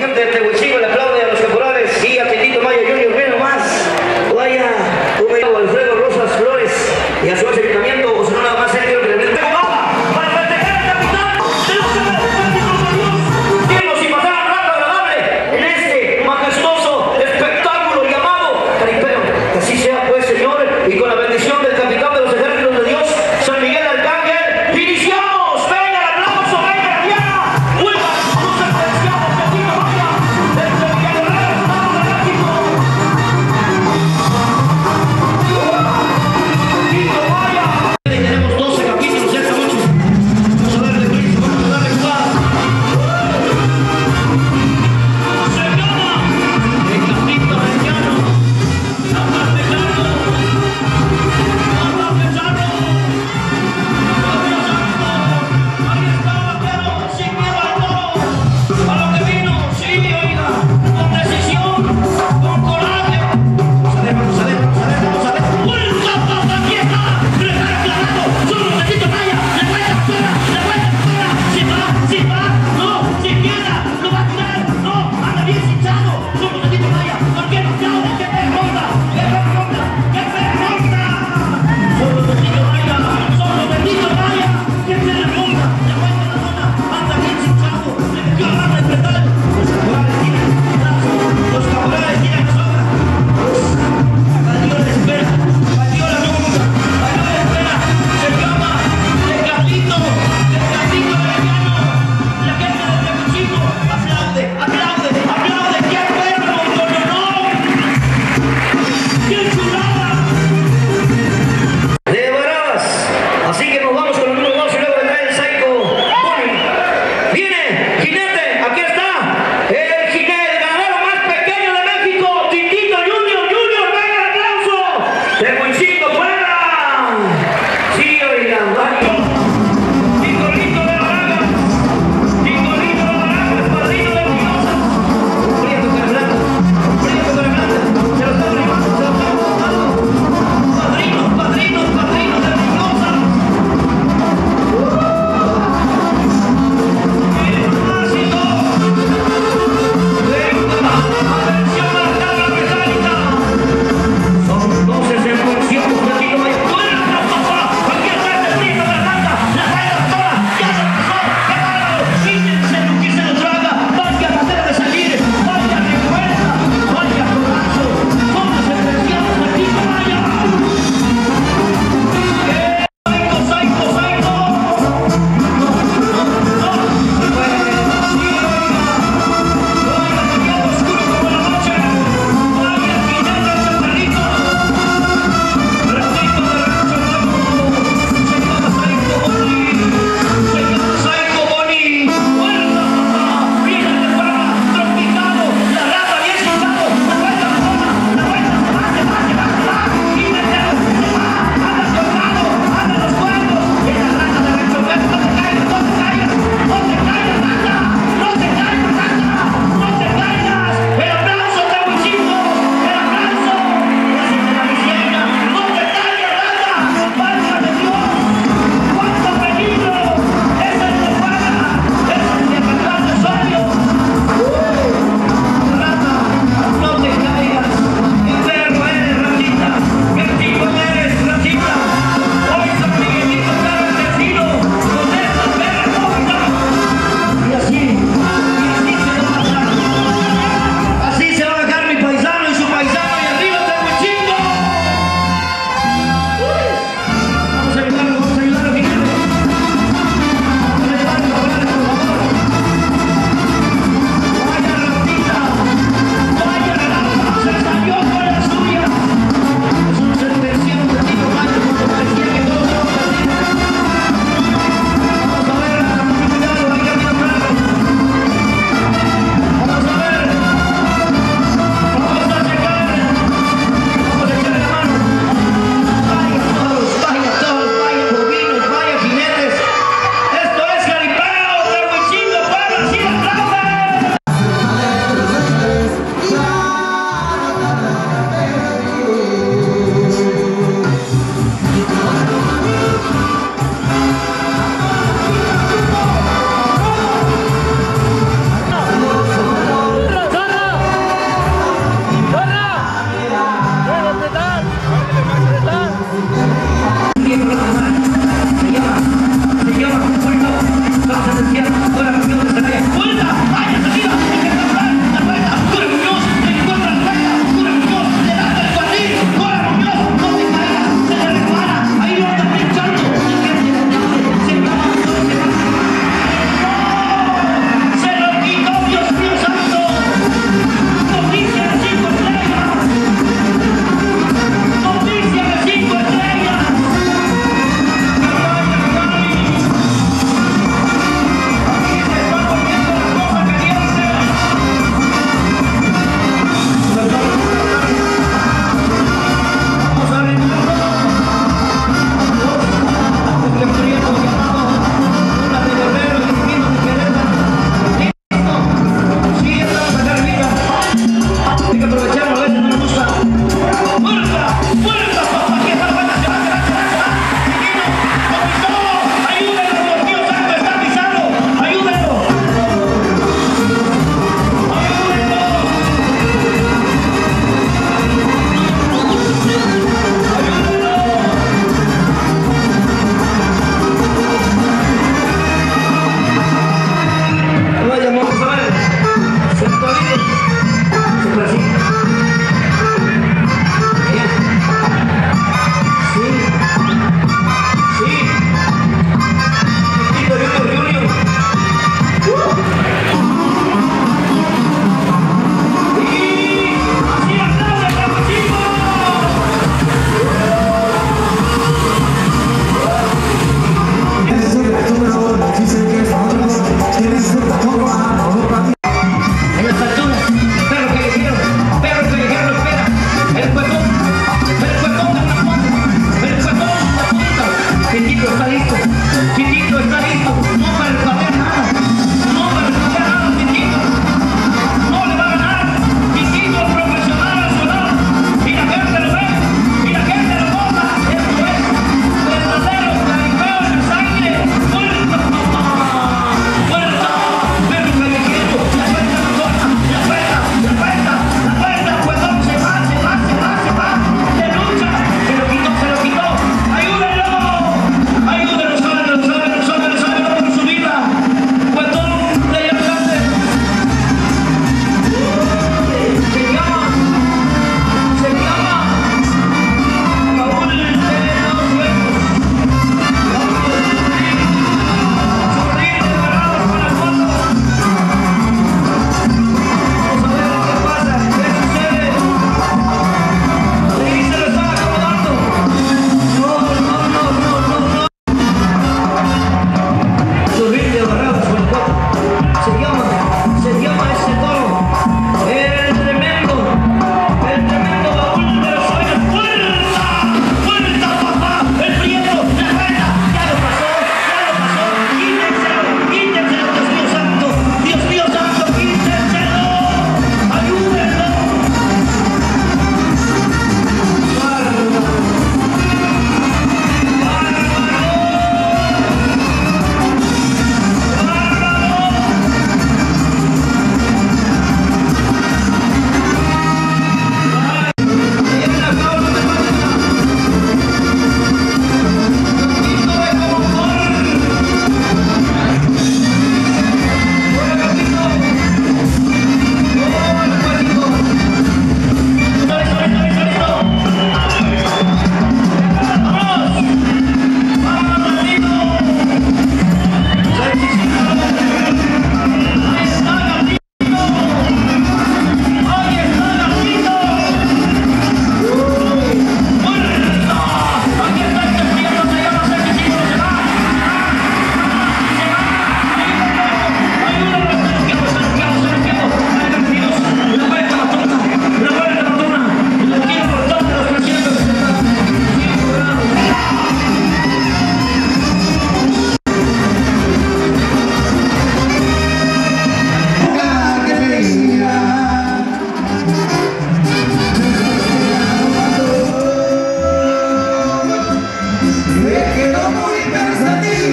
gente de Tehuichigo le aplaude a los caporales y a Titito Maya Junior, ven nomás. Vaya, Alfredo Rosas Flores y a su ayuntamiento, o si no nada más Sergio que le mete para festejar el capitán de los Dios, tiempos y pasar un rato agradable en este majestuoso espectáculo llamado Caripeo. Que así sea pues, Señor, y con la bendición del capitán de los ejércitos de Dios, San Miguel Arcángel, iniciamos. Venga el aplauso, venga la tierra, vuelva los sentenciados de Tito Maya, desde Villarreal, Estado de México. Tito Maya. Tenemos 12 capítulos esta noche. Vamos a darle prisa, vamos a darle jugada. Se llama el Capito Arellano. Vamos a dejarlo. Vamos a pensarlo. Ahí está, vaquero, sin miedo al toro. A lo que vino, sí, oiga, con decisión, con coraje. Vamos a ver, vamos a ver, vamos a ver, vamos a ver. ¡Vuelta, papá, aquí está! ¡Prepara clavado! ¡Solo de Tito Maya! ¡Le vuelta fuera! ¡Le vuelta fuera! ¡Si va! ¡No! ¡Si queda! ¡Lo va a tirar! ¡No! ¡Anda bien hinchado! ¡Solo de Tito Maya! ¿Por qué no aplaude? ¡Qué perronda! ¡Qué perronda! ¡Qué perronda! ¡Solo de Tito Maya! ¡Solo de Tito Maya! ¡Qué perronda! ¡Le vuelta la zona! ¡Anda bien hinchado! ¡Le metió la mano al pedal! Los caporales tiran el brazo. Los caporales tiran la soga. Badiola espera. Badiola nunca. Badiola espera. Se llama el Carlito. El Carlito Arellano. La gente de Tehuichigo aplaude, aplaude, aplaude. ¡Qué perro! ¡No, no, no! ¡Qué chulada! De Barabbas. Así que nos vamos con el número 2 y luego vendrá el Psycho Bunny. Viene, jinete, aquí está. El jinete, el ganadero más pequeño de México, Titito Junior, Junior, venga el aplauso. Tehuichigo fuera. Sí, oigan, vaya. Nicolito de Barabbas. Nicolito de Barabbas, padrino de Mendoza. Un prieto carblando, un prieto carblando. Se lo está primando, se lo está botando. Padrino, padrino, padrino de Mendoza.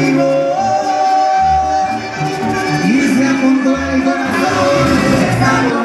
contigo y se apuntó el corazón.